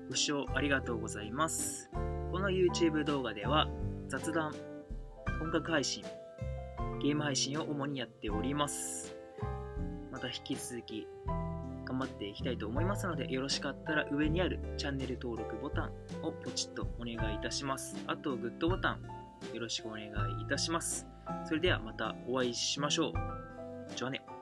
ご視聴ありがとうございます。この YouTube 動画では雑談、音楽配信、ゲーム配信を主にやっております。また引き続き頑張っていきたいと思いますので、よろしかったら上にあるチャンネル登録ボタンをポチッとお願いいたします。あとグッドボタンよろしくお願いいたします。それではまたお会いしましょう。じゃあね。